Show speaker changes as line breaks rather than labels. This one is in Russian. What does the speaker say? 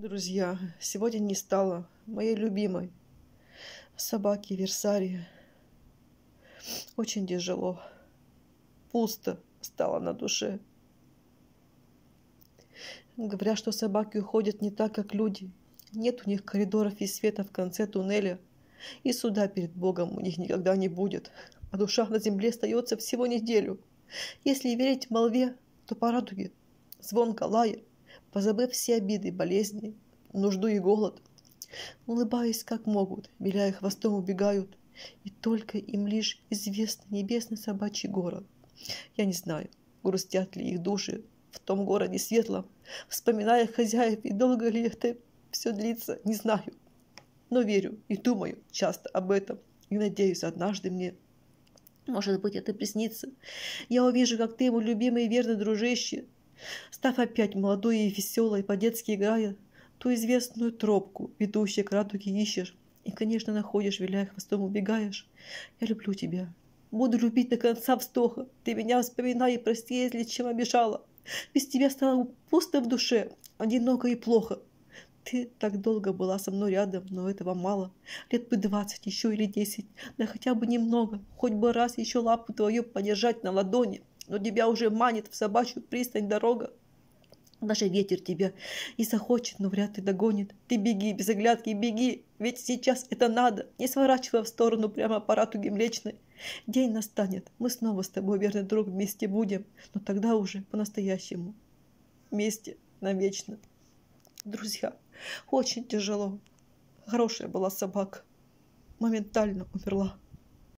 Друзья, сегодня не стало моей любимой собаки Версари. Очень тяжело. Пусто стало на душе. Говорят, что собаки уходят не так, как люди. Нет у них коридоров и света в конце туннеля. И суда перед Богом у них никогда не будет. А душа на земле остается всего неделю. Если верить молве, то по радуге, звонко лая, позабыв все обиды, болезни, нужду и голод, улыбаясь как могут, виляя хвостом убегают, и только им лишь известный небесный собачий город. Я не знаю, грустят ли их души в том городе светлом, вспоминая хозяев, и долго ли это все длится, не знаю. Но верю и думаю часто об этом, и надеюсь, однажды мне, может быть, это приснится. Я увижу, как ты, мой любимый и верный дружище, став опять молодой и веселой, по-детски играя, ту известную тропку, ведущую к радуге, ищешь, и, конечно, находишь, виляя хвостом, убегаешь. Я люблю тебя. Буду любить до конца вздоха. Ты меня вспоминай и прости, если чем обижала. Без тебя стало пусто в душе, одиноко и плохо. Ты так долго была со мной рядом, но этого мало. Лет бы 20 еще или 10, да хотя бы немного. Хоть бы раз еще лапу твою подержать на ладони. Но тебя уже манит в собачью пристань дорога. Даже ветер тебя и захочет, но вряд ли догонит. Ты беги, без оглядки, беги, ведь сейчас это надо. Не сворачивая в сторону прямо по радуге Млечной. День настанет, мы снова с тобой, верный друг, вместе будем. Но тогда уже по-настоящему. Вместе навечно. Друзья, очень тяжело. Хорошая была собака. Моментально умерла.